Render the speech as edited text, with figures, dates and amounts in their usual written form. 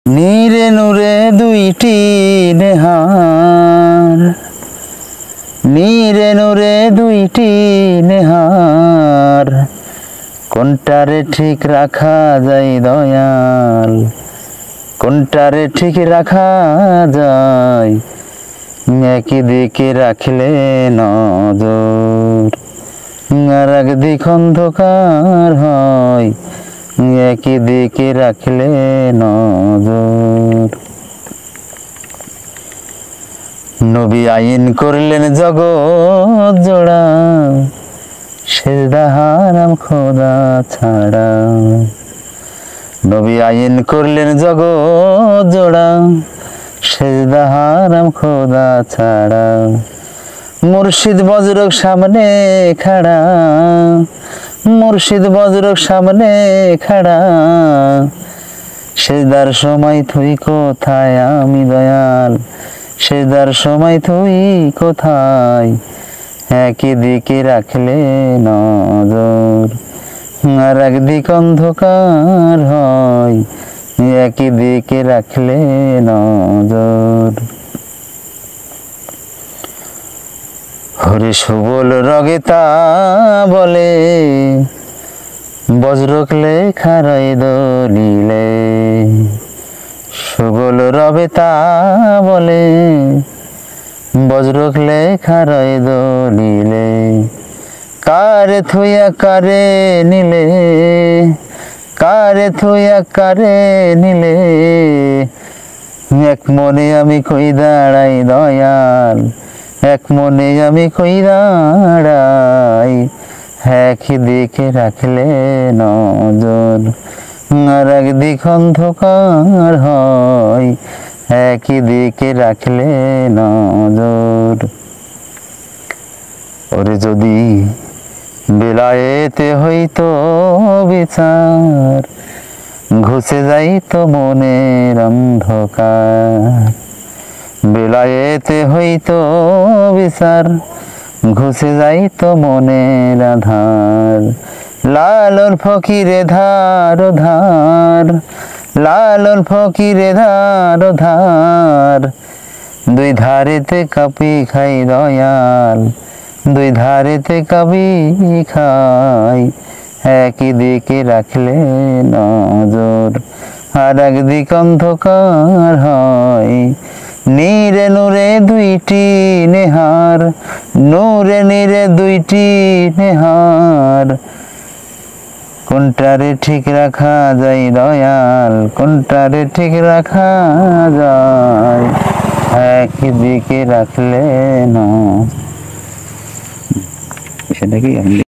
নীরে নূরে দুইটি নেহার, নীরে নূরে দুইটি নেহার, কোনটারে ঠিক রাখা যায় দয়াল, কোনটারে ঠিক রাখা যায়, একই দিকে রাখলে নজর আর একদিক অন্ধকার হয়, একই দিকে রাখলে নজর। নবী আইন করলেন জগৎ জোড়া, সেজদা হারাম খোদা ছাড়া। নবী আইন করলেন জগৎ জোড়া, সেজদা হারাম খোদা ছাড়া। মুর্শিদ বজরগ সামনে খাড়া, মুর্শিদ বজরগ সামনে খাড়া। সেজদার সময় তুই কোথায় আমি দয়াল, সেজদার সময় তুই কোথায়, একই দিকে রাখলে নজর আর একদিক অন্ধকার হয়, একই দিকে রাখলে নজর। হরি সুবল রগে তা বলে, বজ্রক লেখা রয় দলিলে। সুবল রবে তা বলে, বজ্রক লেখা রয় দলিলে। কারে থুইয়া কারে নিলে, কারে থুইয়া কারে নিলে, এক মনে আমি কই দাঁড়াই দয়াল, এক মনে আমি কই দাঁড়াই, একই দিকে রাখলে নজর আর একদিক অন্ধকার হয়, একই দিকে রাখলে নজর। ওরে যদি বেলায়েতে হইতো বিচার, ঘুচে যাইতো মনের অন্ধকার। বেলায়েতে হইতো বিচার, ঘুচে যাইতো মনের আধার। লালন ফকিরে ধার ধার, লালন ফকিরে ধার ধার। দুই ধারেতে কাপি খাই দয়াল, দুই ধারেতে কাপি খাই, একই দিকে রাখলে নজর আর একদিক অন্ধকার হয়। নীরে নূরে দুইটি নেহার, নূরে নীরে দুইটি নেহার, কোনটারে ঠিক রাখা যায় দয়াল, কোনটারে ঠিক রাখা যায়, একই দিকে রাখলে না। সেটা কি